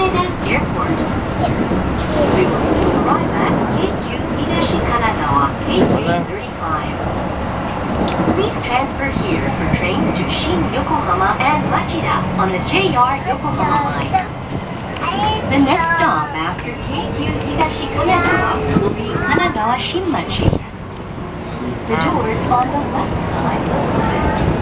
Haneda Airport. We will soon arrive at Keikyu Higashi Kanagawa KK35. Please transfer here for trains to Shin Yokohama and Machida on the JR Yokohama line. The next stop after Keikyu Higashi Kanagawa will be Kanagawa Shinmachi. The doors on the left side will open.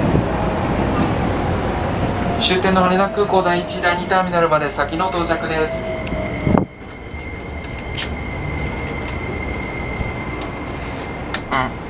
終点の羽田空港第1、第2ターミナルまで先の到着です。 あ